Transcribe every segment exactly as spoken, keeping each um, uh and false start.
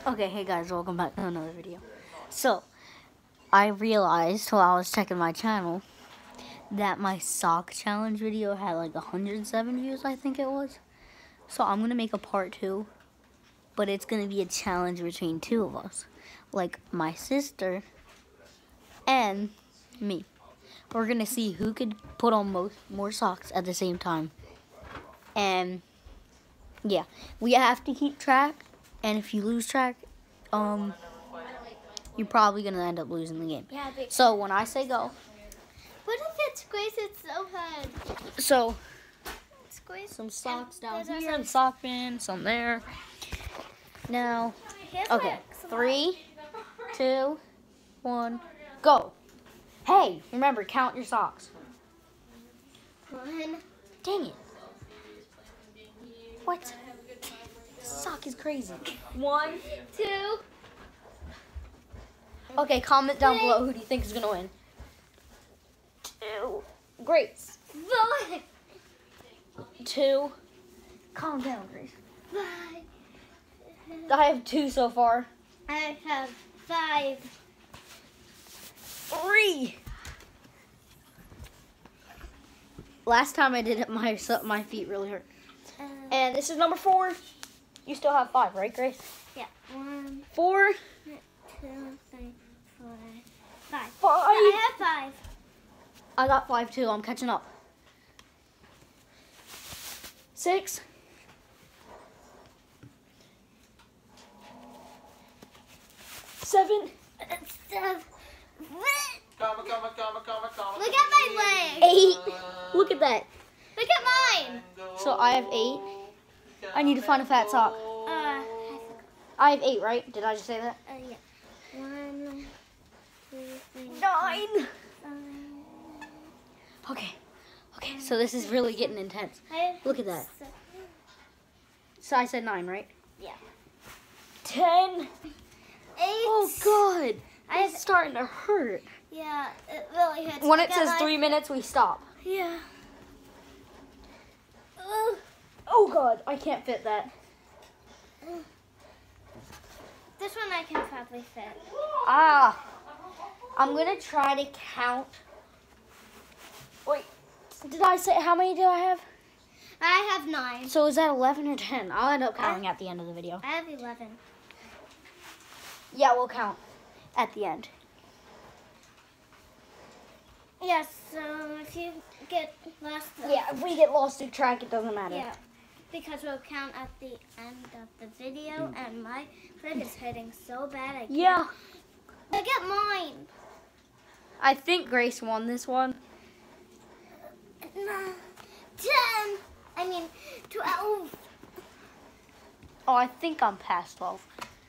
Okay, hey guys, welcome back to another video. So, I realized while I was checking my channel that my sock challenge video had like one hundred seven views, I think it was. So I'm going to make a part two, but it's going to be a challenge between two of us. Like my sister and me. We're going to see who could put on most more socks at the same time. And yeah, we have to keep track. And if you lose track, um, you're probably going to end up losing the game. Yeah, but so when I say go. What if it's Grace? It's so hard. So, It's Grace. some socks down There's here, some- the sock bin, some there. Now, Here's okay, my- three, two, one, go. Hey, remember, count your socks. One. Dang it. What? This sock is crazy. One. Two. Okay, comment down Three. below who do you think is going to win. Two. Grace. Four. Two. Calm down, Grace. Five. I have two so far. I have five. Three. Last time I did it, my so- my feet really hurt. Uh, And this is number four. You still have five, right, Grace? yeah. One, Four. two, three, four, five. Five. I have five. I got five too. I'm catching up. Six. Seven. Seven. Comma, comma, comma, comma, comma. Look at my leg. Eight. Look at that. Look at mine. So I have eight. I need to find a fat sock. Uh, I forgot. I have eight, right? Did I just say that? Uh, yeah. One, two, three, Nine. five. Okay. Okay, so this is really getting intense. I have Look at that. seven. So I said nine, right? Yeah. Ten. Eight. Oh, God. I have, It's starting to hurt. yeah, it really hurts. When it Look at says my- three minutes, we stop. Yeah. Ugh. Oh, God. I can't fit that. This one I can probably fit. Ah. I'm going to try to count. Wait. Did I say, how many do I have? I have nine. So is that eleven or ten? I'll end up counting at the end of the video. I have eleven. Yeah, we'll count at the end. Yes, so if you get lost. Yeah, if we get lost in track, it doesn't matter. Yeah, because we'll count at the end of the video, and my foot is hurting so bad. I can't. Yeah. Look at mine. I think Grace won this one. No. Ten. I mean, twelve. Oh, I think I'm past twelve.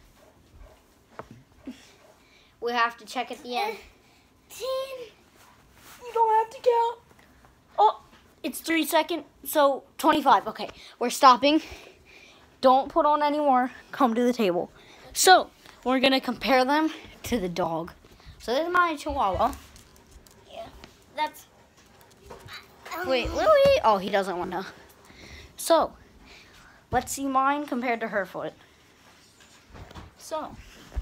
We have to check at the end. Ten. You don't have to count. Oh, it's three seconds, so twenty-five. Okay, we're stopping. Don't put on any more. Come to the table. So, we're going to compare them to the dog. So, this is my Chihuahua. Yeah. That's. Wait, Louie. Oh, he doesn't want to. So, let's see mine compared to her foot. So,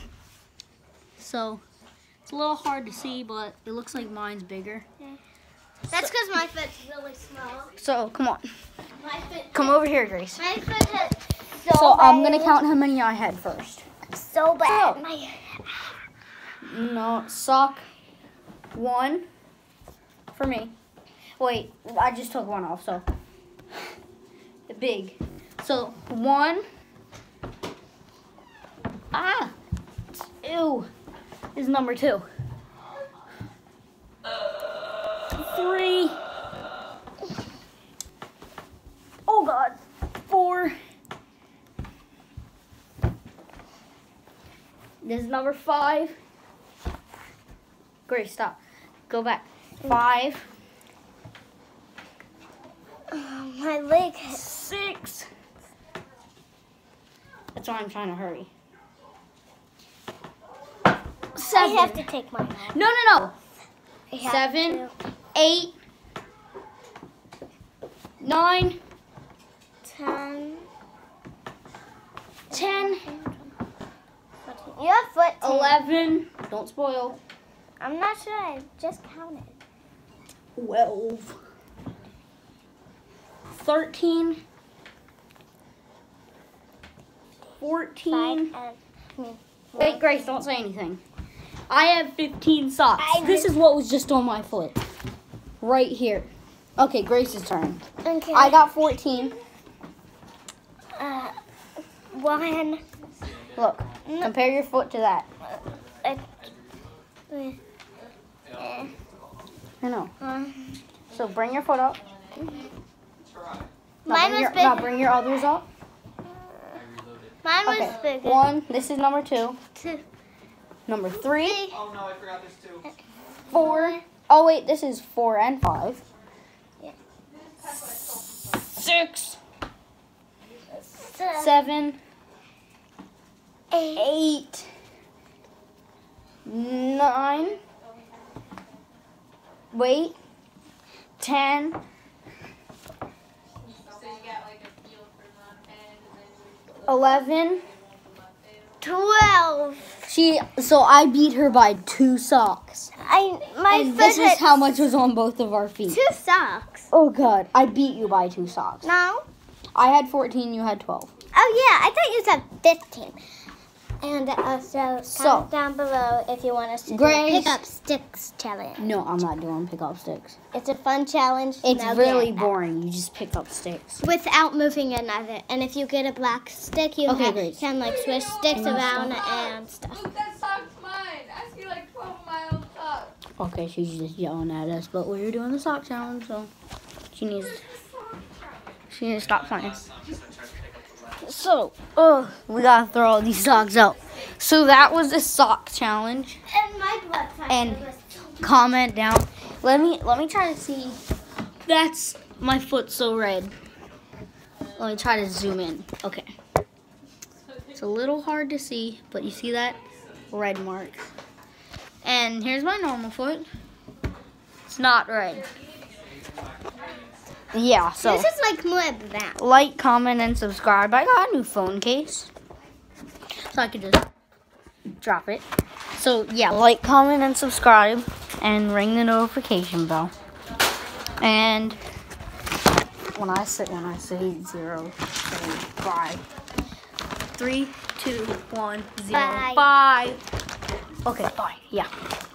so it's a little hard to see, but it looks like mine's bigger. That's because my foot's really small. So, come on. My foot. Come over here, Grace. My foot hurts so, So, I'm going to bad. count how many I had first. So bad. So- My. No, sock one for me. Wait, I just took one off, so the big. So one. Ah, ew, is number two. Three. Oh God, four. This is number five. Grace, stop. Go back. Five. Oh, my leg hurts. Six. That's why I'm trying to hurry. Seven. I have to take mine off. No, no, no. I have Seven. to. Eight. Nine. Ten. Ten. You have foot eleven. Don't spoil. I'm not sure. I just counted. twelve. thirteen. fourteen. Five and, Wait, Grace, don't say anything. I have fifteen socks. I This just- is what was just on my foot. Right here. Okay, Grace's turn. Okay. I got fourteen. uh, one. Look, No. compare your foot to that. Uh, uh, uh, I know. uh, So bring your foot up. Try. Now Mine bring was your, big. Now bring your others up. I reloaded. Mine was Okay. bigger. One. This is number two. Two. Number three. Oh no, I forgot there's two. Four. Oh wait, this is four and five. Yeah. Six. Seven. Seven. Eight. Eight. Nine. Wait. Ten. Eleven. Twelve. She. So I beat her by two socks. I my And foot this is hit how much was on both of our feet. two socks. Oh god, I beat you by two socks. No. I had fourteen, you had twelve. Oh yeah, I thought you said fifteen. And also So- comment down below if you want us to Grace- do a pick up sticks challenge. No, I'm not doing pick up sticks. It's a fun challenge. It's Now really get that. boring. You just pick up sticks. Without moving another. And if you get a black stick, you Okay, ha- Grace. can like switch sticks Can you around and stuff. Look, that sock's mine. I see like twelve of my own socks. Okay, she's just yelling at us, but we're doing the sock challenge, so she needs she needs to stop playing. So, oh, we gotta throw all these socks out. So that was the sock challenge. And my blood pressure And- was Comment down. Let me let me try to see. That's my foot so red. Let me try to zoom in. Okay. It's a little hard to see, but you see that red mark. And here's my normal foot. It's not red. Yeah, so This is like more brown. like, comment, and subscribe. I got a new phone case, so I could just drop it. So yeah, like, comment, and subscribe, and ring the notification bell. And when I say when I say zero, say five. Three, two, one, zero, Bye. five. Okay, bye. Yeah.